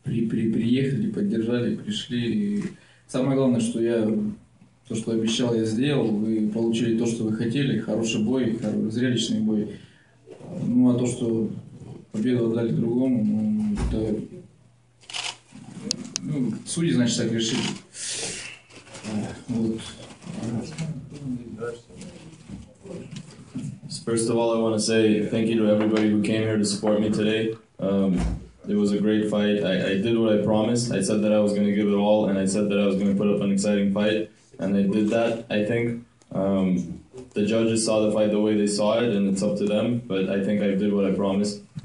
приехали, поддержали, пришли. И самое главное, что то, что обещал, я сделал. Вы получили то, что вы хотели. Хороший бой, зрелищный бой. Ну, а то, что победу отдали другому, ну, это... Ну, судьи, значит, так решили. Вот. First of all, I want to say thank you to everybody who came here to support me today. It was a great fight. I did what I promised. I said that I was going to give it all, and I said that I was going to put up an exciting fight, and I did that, I think. The judges saw the fight the way they saw it, and it's up to them, but I think I did what I promised.